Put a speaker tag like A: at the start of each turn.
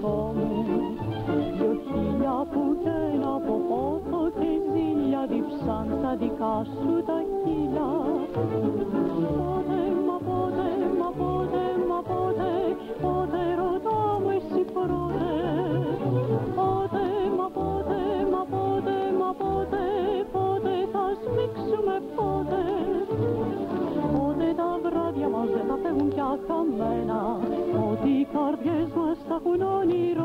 A: δικό μου. 2.000 πουτένα από πόθο και ζήλια διψάν τα δικά σου τα χείλια. Πότε, μα πότε, μα πότε, μα πότε, πότε ρωτά μου εσύ πρώτε. Πότε, μα πότε, μα πότε, μα πότε, πότε θα σμίξουμε πότε. Πότε τα βράδια μας δεν θα φεύγουν πια χαμένα, ότι οι καρδιές μας θα έχουν όνειρο